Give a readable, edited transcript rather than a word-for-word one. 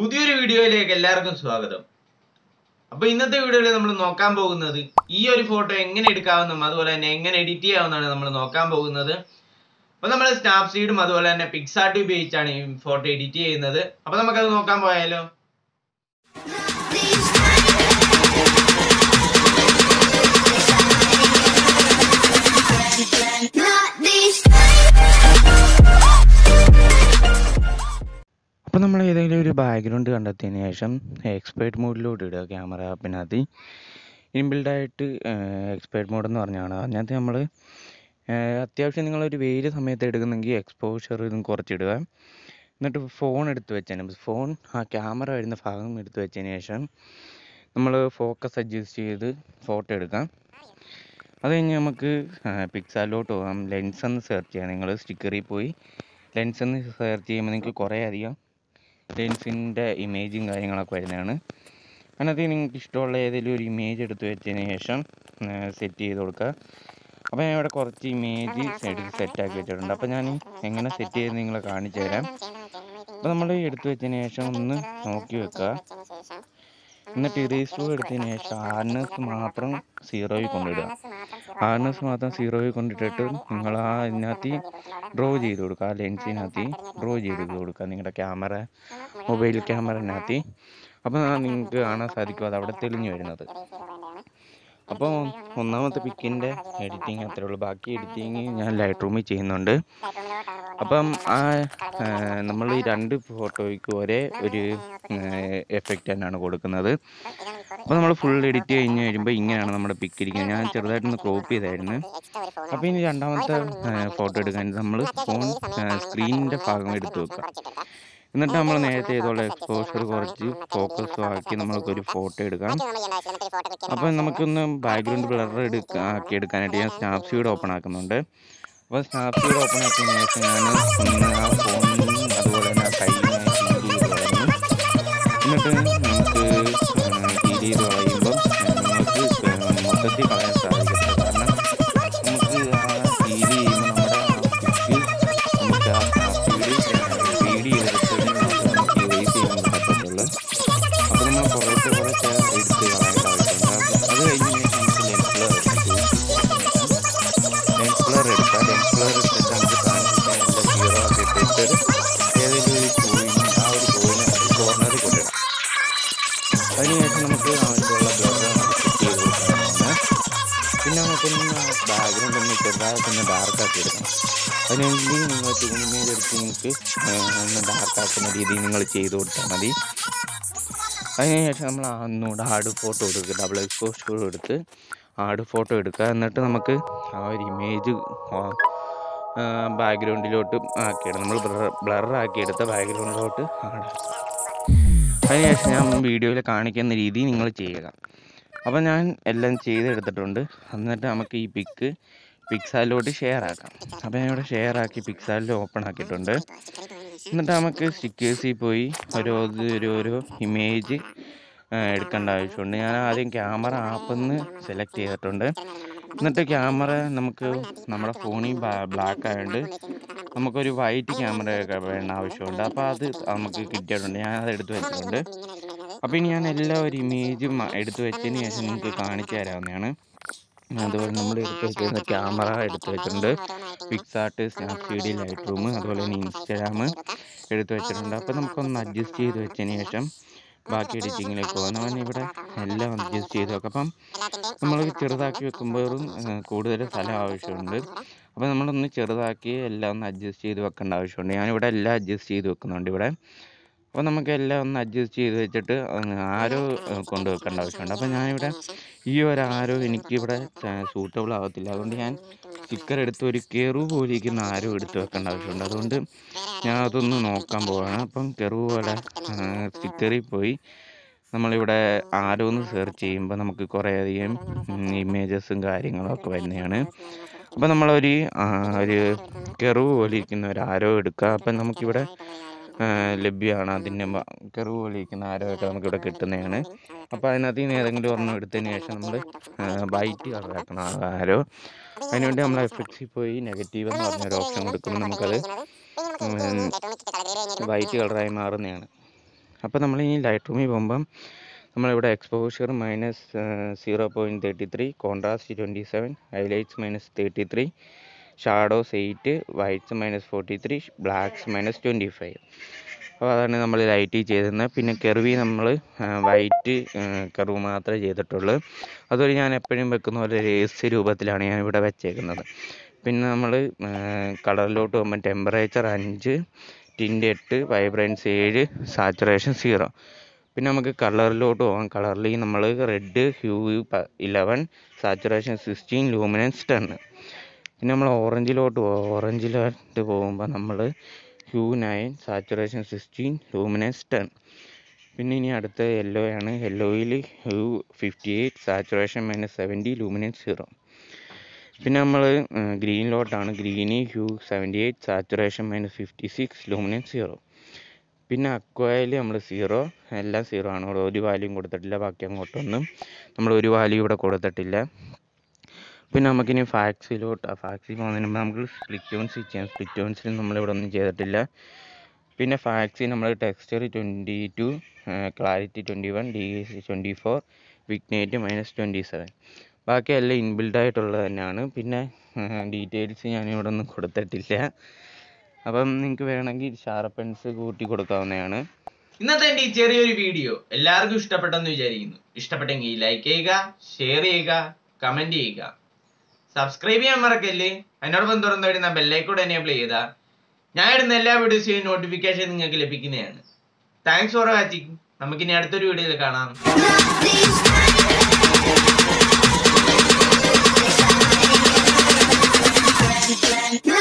പുതിയൊരു വീഡിയോയിലേക്ക് എല്ലാവർക്കും സ്വാഗതം. അപ്പോൾ ഇന്നത്തെ വീഡിയോയിൽ നമ്മൾ നോക്കാൻ പോകുന്നത് ഈ ഒരു ഫോട്ടോ എങ്ങനെ എടുക്കാമെന്നും അതുപോലെ തന്നെ എങ്ങനെ എഡിറ്റ് ചെയ്യാമെന്നാണ് നമ്മൾ നോക്കാൻ പോകുന്നത്. അപ്പോൾ നമ്മൾ സ്നാപ്സീഡും അതുപോലെ തന്നെ പിക്സാർട്ട് ഉപയോഗിച്ചാണ് ഈ ഫോട്ടോ എഡിറ്റ് ചെയ്യുന്നത്. അപ്പോൾ നമുക്കത് നോക്കാൻ പോയാലോ? അപ്പോൾ നമ്മൾ ഏതെങ്കിലും ഒരു ബാക്ക്ഗ്രൗണ്ട് കണ്ടെത്തിയതിന് ശേഷം എക്സ്പേർട്ട് മോഡിലോട്ട് ഇടുക. ക്യാമറ ആപ്പിനകത്ത് ഇൻബിൽഡായിട്ട് എക്സ്പേർട്ട് മോഡ് എന്ന് പറഞ്ഞാണ്. അതിനകത്ത് നമ്മൾ അത്യാവശ്യം നിങ്ങളൊരു വെയിൽ സമയത്ത് എടുക്കുന്നെങ്കിൽ എക്സ്പോഷർ ഇതും കുറച്ചിടുക. എന്നിട്ട് ഫോൺ എടുത്ത് വെച്ചതിന് ഫോൺ ആ ക്യാമറ വരുന്ന ഭാഗം എടുത്ത് വെച്ചതിന് ശേഷം നമ്മൾ ഫോക്കസ് അഡ്ജസ്റ്റ് ചെയ്ത് ഫോട്ടോ എടുക്കാം. അത് കഴിഞ്ഞ് നമുക്ക് പിക്സാലോട്ട് പോകാം. ലെൻസ് എന്ന് സെർച്ച് ചെയ്യാം. നിങ്ങൾ സ്റ്റിക്കറിൽ പോയി ലെൻസ് എന്ന് സെർച്ച് ചെയ്യുമ്പോൾ നിങ്ങൾക്ക് കുറേ അധികം ലെൻസിൻ്റെ ഇമേജും കാര്യങ്ങളൊക്കെ വരുന്നതാണ്. അതിനകത്ത് നിങ്ങൾക്ക് ഇഷ്ടമുള്ള ഏതെങ്കിലും ഒരു ഇമേജ് എടുത്ത് വെച്ചതിന് ശേഷം സെറ്റ് ചെയ്ത് കൊടുക്കുക. അപ്പോൾ ഞാൻ ഇവിടെ കുറച്ച് ഇമേജ് സെറ്റാക്കി വെച്ചിട്ടുണ്ട്. അപ്പോൾ ഞാൻ എങ്ങനെ സെറ്റ് ചെയ്ത് നിങ്ങളെ കാണിച്ചു തരാം. അപ്പോൾ നമ്മൾ എടുത്ത് വെച്ചതിന് ശേഷം ഒന്ന് നോക്കി വെക്കുക. എന്നിട്ട് ഇറേസ് എടുത്തതിന് ശേഷം ഹാർഡ്നെസ് മാത്രം 0യിൽ കൊണ്ടിടുക. ഹാർഡ്നെസ് മാത്രം 0യിൽ കൊണ്ടിട്ടിട്ട് നിങ്ങൾ ആ ഇതിനകത്ത് ഡ്രോ ചെയ്ത് കൊടുക്കുക. ആ ലെൻസിനകത്ത് ഡ്രോ ചെയ്ത് കൊടുക്കുക നിങ്ങളുടെ ക്യാമറ മൊബൈൽ ക്യാമറനകത്ത്. അപ്പോൾ നിങ്ങൾക്ക് കാണാൻ സാധിക്കും അത് അവിടെ തെളിഞ്ഞു വരുന്നത്. അപ്പോൾ ഒന്നാമത്തെ പിക്കിൻ്റെ എഡിറ്റിങ് അത്രേ ഉള്ളൂ. ബാക്കി എഡിറ്റിങ് ഞാൻ ലൈറ്റ് റൂമിൽ ചെയ്യുന്നുണ്ട്. അപ്പം നമ്മൾ ഈ രണ്ട് ഫോട്ടോയ്ക്ക് ഒരേ ഒരു എഫക്റ്റ് തന്നെയാണ് കൊടുക്കുന്നത്. അപ്പോൾ നമ്മൾ ഫുൾ എഡിറ്റ് കഴിഞ്ഞ് കഴിയുമ്പോൾ ഇങ്ങനെയാണ് നമ്മുടെ പിക്ക് ഇരിക്കുന്നത്. ഞാൻ ചെറുതായിട്ടൊന്ന് ക്രോപ്പ് ചെയ്തായിരുന്നു. അപ്പോൾ ഇനി രണ്ടാമത്തെ ഫോട്ടോ എടുക്കാൻ നമ്മൾ ഫോൺ സ്ക്രീനിൻ്റെ ഭാഗം എടുത്ത് വെക്കുക. എന്നിട്ട് നമ്മൾ നേരത്തെ ചെയ്തോളം എക്സ്പോഷർ കുറച്ച് ഫോക്കസും ആക്കി നമ്മൾക്കൊരു ഫോട്ടോ എടുക്കാം. അപ്പോൾ നമുക്കൊന്ന് ബാക്ക്ഗ്രൗണ്ട് ബ്ലർ ആക്കി എടുക്കാനായിട്ട് ഞാൻ സ്നാപ്സീഡ് ഓപ്പൺ ആക്കുന്നുണ്ട്. അപ്പോൾ സ്നാപ്സീഡ് ഓപ്പൺ ആക്കിയതിന് ശേഷം ഞാൻ ഒന്ന് ആ ഫോണിൽ അതുപോലെ തന്നെ ആ കയ്യിനായി ഹീൽ ചെയ്ത് കളയുന്നു. എന്നിട്ട് നമുക്ക് ഹീൽ ചെയ്ത് കളയുമ്പോൾ നിങ്ങൾക്ക് മൊത്തത്തിൽ കളയാൻ സാധിക്കത്തില്ല. കാരണം നമുക്ക് ആ ഹീൽ ചെയ്യുമ്പോൾ നമ്മുടെ പിക്ക് നമുക്ക് ആ സ്നാപ്സീഡ് റീഡ് ചെയ്തെടുത്തതിന് മാത്രമേ നമുക്ക് ഇറേസ് ചെയ്യാൻ പറ്റത്തുള്ളൂ. അപ്പോൾ നമ്മൾ കുറച്ച് എടുത്ത് കളയേണ്ട ആവശ്യമുണ്ട്. അത് കഴിഞ്ഞതിന് ശേഷം നമുക്ക് ലെൻസ് ബ്ലർ എടുക്കാം. ലെൻസ് ബ്ലർ എടുത്തിട്ട് നമുക്ക് കാണിച്ചിട്ട് എല്ലാം 0 ആക്കി ഇട്ടിട്ട് ഏതെങ്കിലും ഒരു കോയിന് ആ ഒരു കോയിന് കോർണറിൽ കൊണ്ടിടാം. അതിനുശേഷം നമുക്ക് ആവശ്യമുള്ള ബ്ലർ സെറ്റ് ചെയ്ത് കൊടുക്കാവുന്നതാണ്. പിന്നെ നമുക്കൊന്ന് ബാക്ക്ഗ്രൗണ്ട് ഒന്ന് ചെറുതായിട്ടൊന്ന് ഡാർക്കാക്കി എടുക്കണം. അതിനുവേണ്ടി നിങ്ങൾ ഇമേജ് എടുത്ത് നിങ്ങൾക്ക് ഒന്ന് ഡാർക്കാക്കുന്ന രീതിയിൽ നിങ്ങൾ ചെയ്ത് കൊടുത്താൽ മതി. അതിനുശേഷം നമ്മൾ ഒന്നുകൂടെ ഹാർഡ് ഫോട്ടോ എടുക്കുക. ഡബിൾ എക്സ്പോഷർ എടുത്ത് ഹാർഡ് ഫോട്ടോ എടുക്കുക. എന്നിട്ട് നമുക്ക് ആ ഒരു ഇമേജ് ബാക്ക്ഗ്രൗണ്ടിലോട്ട് ആക്കിയിടാം. നമ്മൾ ബ്ലറാക്കിയെടുത്ത ബാക്ക്ഗ്രൗണ്ടിലോട്ട് അതിനുശേഷം ഞാൻ വീഡിയോയിൽ കാണിക്കുന്ന രീതി നിങ്ങൾ ചെയ്യുക. അപ്പോൾ ഞാൻ എല്ലാം ചെയ്തെടുത്തിട്ടുണ്ട്. എന്നിട്ട് നമുക്ക് ഈ പിക്ക് പിക്സാലിലോട്ട് ഷെയർ ആക്കാം. അപ്പോൾ ഞാൻ ഇവിടെ ഷെയർ ആക്കി പിക്സാലിൽ ഓപ്പൺ ആക്കിയിട്ടുണ്ട്. എന്നിട്ട് നമുക്ക് സ്റ്റിക്കേഴ്സിൽ പോയി ഓരോ ഇമേജ് എടുക്കേണ്ട ആവശ്യമുണ്ട്. ഞാൻ ആദ്യം ക്യാമറ ആപ്പെന്ന് സെലക്ട് ചെയ്തിട്ടുണ്ട്. എന്നിട്ട് ക്യാമറ നമുക്ക് നമ്മുടെ ഫോണിൽ ബ്ലാക്ക് ആയതുകൊണ്ട് നമുക്കൊരു വൈറ്റ് ക്യാമറയൊക്കെ വേണ്ട ആവശ്യമുണ്ട്. അപ്പോൾ അത് നമുക്ക് കിട്ടിയിട്ടുണ്ട്. ഞാനത് എടുത്ത് വെച്ചിട്ടുണ്ട്. അപ്പോൾ ഇനി ഞാൻ ഒരു ഇമേജും എടുത്ത് വെച്ചതിന് ശേഷം നിങ്ങൾക്ക് കാണിച്ചു തരാവുന്നതാണ്. അതുപോലെ നമ്മൾ എടുത്ത് വെച്ചിരുന്ന ക്യാമറ എടുത്ത് വെച്ചിട്ടുണ്ട്. പിക്സാർട്ട്, സ്നാപ്സീഡ്, ലൈറ്റ് റൂം, അതുപോലെ തന്നെ ഇൻസ്റ്റാഗ്രാം എടുത്ത് വെച്ചിട്ടുണ്ട്. അപ്പോൾ നമുക്കൊന്ന് അഡ്ജസ്റ്റ് ചെയ്ത് വെച്ചതിന് ശേഷം ബാക്കി എഡിറ്റിങ്ങിലേക്ക് പോകാം. ഞാൻ ഇവിടെ എല്ലാം അഡ്ജസ്റ്റ് ചെയ്ത് വെക്കാം. അപ്പം നമ്മൾ ചെറുതാക്കി വെക്കുമ്പോഴും കൂടുതൽ സ്ഥലം ആവശ്യമുണ്ട്. അപ്പോൾ നമ്മളൊന്ന് ചെറുതാക്കി എല്ലാം ഒന്ന് അഡ്ജസ്റ്റ് ചെയ്ത് വെക്കേണ്ട ആവശ്യമുണ്ട്. ഞാനിവിടെ എല്ലാം അഡ്ജസ്റ്റ് ചെയ്ത് വെക്കുന്നുണ്ട് ഇവിടെ. അപ്പോൾ നമുക്ക് എല്ലാം ഒന്ന് അഡ്ജസ്റ്റ് ചെയ്ത് വെച്ചിട്ട് ആരോ കൊണ്ട് വെക്കേണ്ട ആവശ്യമുണ്ട്. അപ്പോൾ ഞാനിവിടെ ഈ ഒരു ആരോ എനിക്കിവിടെ സൂട്ടബിൾ ആകത്തില്ല. അതുകൊണ്ട് ഞാൻ സ്റ്റിക്കർ എടുത്ത് ഒരു കെറു പോലെ ഇരിക്കുന്ന ആരോ എടുത്ത് വെക്കേണ്ട ആവശ്യമുണ്ട്. അതുകൊണ്ട് ഞാൻ അതൊന്ന് നോക്കാൻ പോവുകയാണ്. അപ്പം കെറു പോലെ സ്റ്റിക്കറിൽ പോയി നമ്മളിവിടെ ആരോ ഒന്ന് സെർച്ച് ചെയ്യുമ്പോൾ നമുക്ക് കുറേയധികം ഇമേജസും കാര്യങ്ങളും ഒക്കെ വരുന്നതാണ്. അപ്പോൾ നമ്മളൊരു കെറു പോലെ ഇരിക്കുന്ന ഒരു ആരോ എടുക്കുക. അപ്പം നമുക്കിവിടെ ലഭ്യമാണ്. അതിൻ്റെ കെറു പോലെ ഇരിക്കുന്ന ആരോ ഒക്കെ നമുക്കിവിടെ കിട്ടുന്നതാണ്. അപ്പോൾ അതിനകത്ത് നിന്ന് ഏതെങ്കിലും ഒരെണ്ണം എടുത്തതിന് ശേഷം നമ്മൾ വൈറ്റ് കളറാക്കണം ആരോ. അതിനുവേണ്ടി നമ്മൾ എഫക്ട്സിൽ പോയി നെഗറ്റീവ് എന്ന് പറഞ്ഞൊരു ഓപ്ഷൻ കൊടുക്കുമ്പോൾ നമുക്കത് വൈറ്റ് കളറായി മാറുന്നതാണ്. അപ്പോൾ നമ്മളിനി ലൈറ്റ് റൂമിൽ പോകുമ്പം നമ്മളിവിടെ exposure -0.33, contrast 27, highlights -33, shadows 8, whites -43, blacks -25. അപ്പോൾ അതാണ് നമ്മൾ ലൈറ്റിൽ ചെയ്തിരുന്നത്. പിന്നെ കെർവി നമ്മൾ വൈറ്റ് കർവ് മാത്രമേ ചെയ്തിട്ടുള്ളൂ. അതുപോലെ ഞാൻ എപ്പോഴും വെക്കുന്ന പോലെ രഹസ്യ രൂപത്തിലാണ് ഞാൻ ഇവിടെ വെച്ചേക്കുന്നത്. പിന്നെ നമ്മൾ കളറിലോട്ട് പോകുമ്പോൾ ടെമ്പറേച്ചർ 5, ടിൻ്റ് 8, വൈബ്രൻസ് 7, സാച്ചുറേഷൻ 0. പിന്നെ നമുക്ക് കളറിലോട്ട് പോകാം. കളറിൽ നമ്മൾ റെഡ് ഹ്യൂ 11, സാച്ചുറേഷൻ 16, ലൂമിനൻസ് 10. പിന്നെ നമ്മൾ ഓറഞ്ചിലോട്ട് പോകുമ്പോൾ നമ്മൾ ഹ്യൂ 9, സാച്ചുറേഷൻ 16, ലൂമിനൻസ് 10. പിന്നെ ഇനി അടുത്ത യെല്ലോ ആണ്. യെല്ലോയിൽ ഹ്യൂ 58, സാച്ചുറേഷൻ -70, ലൂമിനൻസ് 0. പിന്നെ നമ്മൾ ഗ്രീനിലോട്ടാണ്. ഗ്രീനി ഹ്യൂ 78, സാച്ചുറേഷൻ -56, ലൂമിനൻസ് 0. പിന്നെ അക്വയിൽ നമ്മൾ 0, എല്ലാം 0 ആണ്. ഇവിടെ ഒരു വാല്യൂം കൊടുത്തിട്ടില്ല. ബാക്കി അങ്ങോട്ടൊന്നും നമ്മൾ ഒരു വാല്യൂ ഇവിടെ കൊടുത്തിട്ടില്ല. പിന്നെ നമുക്കിനി ഫാക്സിൽ പോകുന്നതിന് മുമ്പ് നമുക്ക് സ്പ്ലിറ്റ് ടോൺസ് ചെയ്യാം. സ്പ്ലിറ്റ് ടോൺസിൽ നമ്മളിവിടെ ഒന്നും ചെയ്തിട്ടില്ല. പിന്നെ ഫാക്സിൽ നമ്മൾ ടെക്സ്ചർ 22, ക്ലാരിറ്റി 21, DAC 24, വിഗ്നേറ്റ് -27. ബാക്കി എല്ലാം ഇൻബിൽഡ് ആയിട്ടുള്ളത് തന്നെയാണ്. പിന്നെ ഡീറ്റെയിൽസ് ഞാനിവിടെ ഒന്നും കൊടുത്തിട്ടില്ല. അപ്പം നിങ്ങൾക്ക് വേണമെങ്കിൽ ഷാർപ്പൻസ് കൂട്ടി കൊടുക്കാവുന്നതാണ്. ഇന്നത്തെ എൻ്റെ ഈ ചെറിയൊരു വീഡിയോ എല്ലാവർക്കും ഇഷ്ടപ്പെട്ടെന്ന് വിചാരിക്കുന്നു. ഇഷ്ടപ്പെട്ടെങ്കിൽ ലൈക്ക് ചെയ്യുക, ഷെയർ ചെയ്യുക, കമൻറ്റ് ചെയ്യുക, സബ്സ്ക്രൈബ് ചെയ്യാൻ മറക്കല്ലേ. അതിനോടൊപ്പം തുറന്നു വരുന്ന ബെല്ലൈക്കോട് എനേബിൾ ചെയ്താൽ ഞാൻ ഇടുന്ന എല്ലാ വീഡിയോസിൻ്റെയും നോട്ടിഫിക്കേഷൻ നിങ്ങൾക്ക് ലഭിക്കുന്നതാണ്. Thanks for watching. നമുക്കിനി അടുത്തൊരു വീഡിയോയിൽ കാണാം.